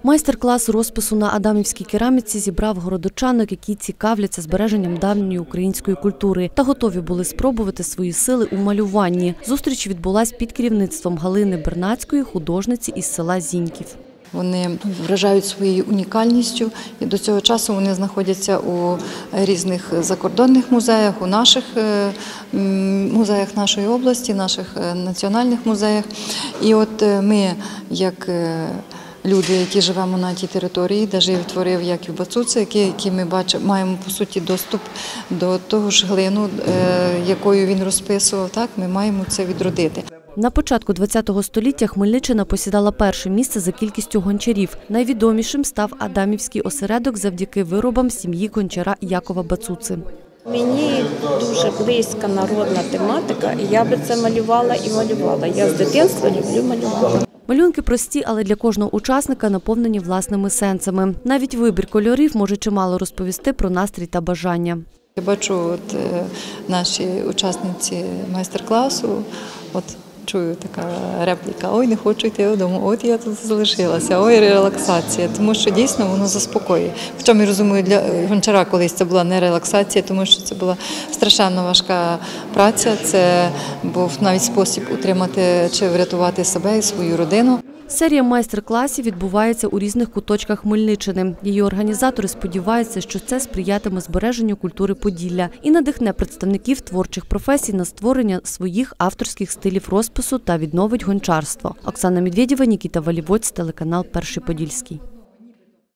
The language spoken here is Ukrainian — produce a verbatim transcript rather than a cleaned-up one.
Майстер-клас розпису на адамівській кераміці зібрав городочанок, які цікавляться збереженням давньої української культури та готові були спробувати свої сили у малюванні. Зустріч відбулась під керівництвом Галини Бернацької, художниці із села Зіньків. Вони вражають своєю унікальністю і до цього часу вони знаходяться у різних закордонних музеях, у наших музеях нашої області, наших національних музеях. І от ми, як люди, які живемо на тій території, де жив і творив Яків Бацуца, які ми бачимо, маємо по суті доступ до того ж глину, якою він розписував, так, ми маємо це відродити. На початку ХХ століття Хмельниччина посідала перше місце за кількістю гончарів. Найвідомішим став адамівський осередок завдяки виробам сім'ї гончара Якова Бацуци. Мені дуже близька народна тематика, і я би це малювала і малювала. Я з дитинства люблю малювати. Малюнки прості, але для кожного учасника наповнені власними сенсами. Навіть вибір кольорів може чимало розповісти про настрій та бажання. Я бачу, от наші учасниці майстер-класу, от чую така репліка: ой, не хочу йти додому, от я тут залишилася, ой, релаксація, тому що дійсно воно заспокоює. Хоча я розумію, для гончара колись це була не релаксація, тому що це була страшенно важка праця, це був навіть спосіб утримати чи врятувати себе і свою родину. Серія майстер-класів відбувається у різних куточках Хмельниччини. Її організатори сподіваються, що це сприятиме збереженню культури Поділля і надихне представників творчих професій на створення своїх авторських стилів розпису та відновить гончарство. Оксана Медведєва, Нікіта Валівоць, телеканал Перший Подільський.